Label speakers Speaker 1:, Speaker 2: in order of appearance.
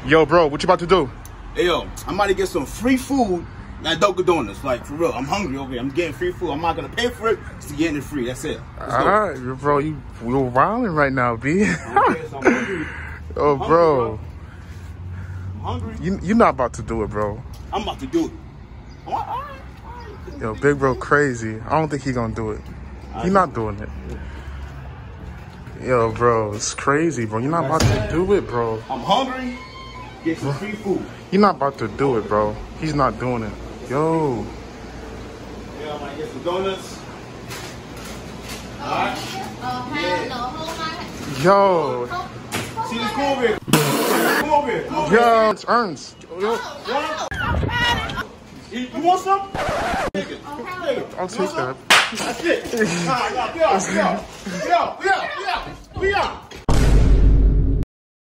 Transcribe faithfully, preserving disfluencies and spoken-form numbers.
Speaker 1: Yo, bro, what you about to do?
Speaker 2: Hey, yo, I'm about to get some free food at Dunkin' Donuts. Like, for real, I'm hungry over here. I'm getting free food. I'm not going to pay for it. Just getting it free. That's it. Let's
Speaker 1: All
Speaker 2: go.
Speaker 1: right, bro, you, you're wilding right now, B.
Speaker 2: Okay, so I'm hungry.
Speaker 1: Oh,
Speaker 2: I'm hungry,
Speaker 1: bro.
Speaker 2: I'm hungry.
Speaker 1: You, you're not about to do it, bro.
Speaker 2: I'm about to do it. All right, all right, all right.
Speaker 1: Yo, big bro crazy. I don't think he gonna do it. He not doing it. Yo, bro, it's crazy, bro. You're not about to do it, bro.
Speaker 2: I'm hungry. Get some free food.
Speaker 1: You're not about to do it, bro. He's not doing it. Yo.
Speaker 2: Yeah, I might get some donuts. All right.
Speaker 1: Yo.
Speaker 2: See this cool over here. Come over here. Come over
Speaker 1: Yo, it's Ernst. Yo.
Speaker 2: You, you want some?
Speaker 1: I'll take that.
Speaker 2: That's it. Nah, nah, we out, we out. We out, we out, we out. We out.